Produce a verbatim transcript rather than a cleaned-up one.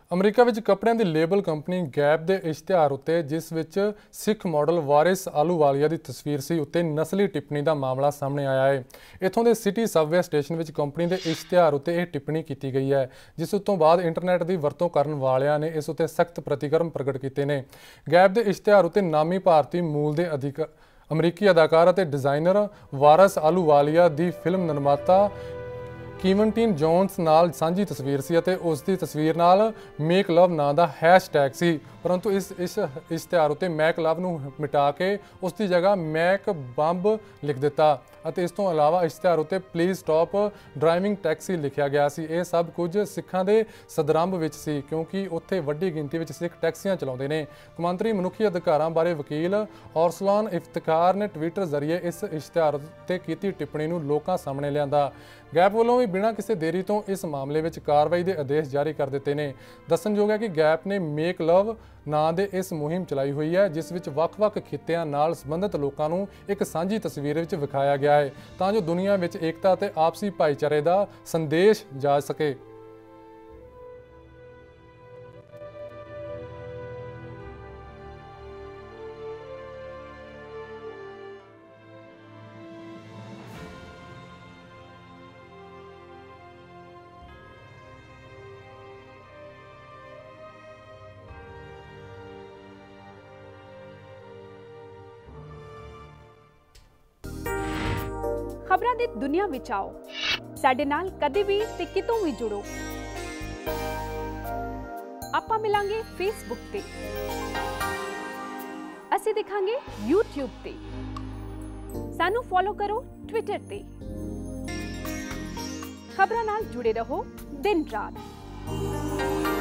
America ਵਿੱਚ ਕੱਪੜਿਆਂ ਦੀ label company gap ਦੇ ਇਸ਼ਤਿਹਾਰ ਉੱਤੇ ਜਿਸ ਵਿੱਚ ਸਿੱਖ ਮਾਡਲ ਵਾਰਿਸ ਆਹਲੂਵਾਲੀਆ ਦੀ ਤਸਵੀਰ ਸੀ ਉੱਤੇ ਨਸਲੀ ਟਿੱਪਣੀ ਦਾ ਮਾਮਲਾ ਸਾਹਮਣੇ ਆਇਆ ਹੈ। ਇੱਥੋਂ ਦੇ ਸਿਟੀ ਸਬਵੇ ਸਟੇਸ਼ਨ ਵਿੱਚ ਕੰਪਨੀ ਦੇ ਇਸ਼ਤਿਹਾਰ ਉੱਤੇ ਇਹ ਟਿੱਪਣੀ ਕੀਤੀ ਗਈ ਹੈ, ਜਿਸ ਤੋਂ ਬਾਅਦ ਇੰਟਰਨੈਟ ਦੀ ਵਰਤੋਂ ਕਰਨ ਵਾਲਿਆਂ ਨੇ ਇਸ ਉੱਤੇ ਸਖਤ ਪ੍ਰਤੀਕਰਮ ਪ੍ਰਗਟ ਕੀਤੇ ਨੇ। ਗੈਪ ਦੇ ਇਸ਼ਤਿਹਾਰ ਉੱਤੇ ਨਾਮੀ ਭਾਰਤੀ ਮੂਲ ਦੇ ਅਧਿਕ ਅਮਰੀਕੀ ਅਦਾਕਾਰ ਅਤੇ ਡਿਜ਼ਾਈਨਰ ਵਾਰਿਸ ਆਹਲੂਵਾਲੀਆ ਦੀ ਫਿਲਮ ਨਿਰਮਾਤਾ ਕੀਵਨਟੀਨ ਜੋਨਸ ਨਾਲ ਸਾਂਝੀ ਤਸਵੀਰ ਸੀ ਅਤੇ ਉਸ ਦੀ ਤਸਵੀਰ ਨਾਲ ਮੇਕ ਲਵ ਨਾਂ ਦਾ ਹੈਸ਼ਟੈਗ ਸੀ, परंतु इस इस इश्तिहार उत्ते मैक लव नूं मिटा के उसकी जगह मैक बंब लिख दिता। ਅਤੇ ਇਸ ਤੋਂ ਇਲਾਵਾ ਇਸ਼ਤਿਹਾਰ ਉੱਤੇ ਪਲੀਜ਼ ਸਟਾਪ ਡਰਾਈਵਿੰਗ ਟੈਕਸੀ ਲਿਖਿਆ ਗਿਆ ਸੀ। ਇਹ ਸਭ ਕੁਝ ਸਿੱਖਾਂ ਦੇ ਸਦਰੰਭ ਵਿੱਚ ਸੀ, ਕਿਉਂਕਿ ਉੱਥੇ ਵੱਡੀ ਗਿਣਤੀ ਵਿੱਚ ਸਿੱਖ ਟੈਕਸੀਆਂ ਚਲਾਉਂਦੇ ਨੇ। ਕੌਮਾਂਤਰੀ ਮਨੁੱਖੀ ਅਧਿਕਾਰਾਂ ਬਾਰੇ ਵਕੀਲ ਔਰਸਲਾਨ ਇਫਤਿਖਾਰ ਨੇ ਟਵਿੱਟਰ ਜ਼ਰੀਏ ਇਸ ਇਸ਼ਤਿਹਾਰ ਉੱਤੇ ਕੀਤੀ ਟਿੱਪਣੀ ਨੂੰ ਲੋਕਾਂ ਸਾਹਮਣੇ ਲਿਆਂਦਾ। ਗੈਪ ਵੱਲੋਂ ਵੀ ਬਿਨਾਂ ਕਿਸੇ ਦੇਰੀ ਤੋਂ ਇਸ ਮਾਮਲੇ ਵਿੱਚ ਕਾਰਵਾਈ ਦੇ ਆਦੇਸ਼ ਜਾਰੀ ਕਰ ਦਿੱਤੇ ਨੇ। ਦੱਸਣਯੋਗ ਹੈ ਕਿ ਗੈਪ ਨੇ ਮੇਕ ਲਵ ਨਾਂ ਦੇ ਇਸ ਮੁਹਿੰਮ ਚਲਾਈ ਹੋਈ ਹੈ, ਜਿਸ ਵਿੱਚ ਵੱਖ-ਵੱਖ ਖਿੱਤਿਆਂ ਨਾਲ ਸੰਬੰਧਿਤ ਲੋਕਾਂ ਨੂੰ ਇੱਕ ਸਾਂਝੀ ਤਸਵੀਰ ਵਿੱਚ ਵਿਖਾਇਆ ਗਿਆ ਹੈ ਤਾਂ ਜੋ ਦੁਨੀਆ ਵਿੱਚ ਏਕਤਾ ਅਤੇ ਆਪਸੀ ਭਾਈਚਾਰੇ ਦਾ ਸੰਦੇਸ਼ ਜਾ ਸਕੇ। खबरां दी दुनिया विच आओ, साडे नाल कदे भी ते कितों भी जुड़ो। आपां मिलांगे फेसबुक ते, असीं दिखांगे यूट्यूब ते, सानू फॉलो करो ट्विटर ते। खबरां नाल जुड़े रहो दिन रात।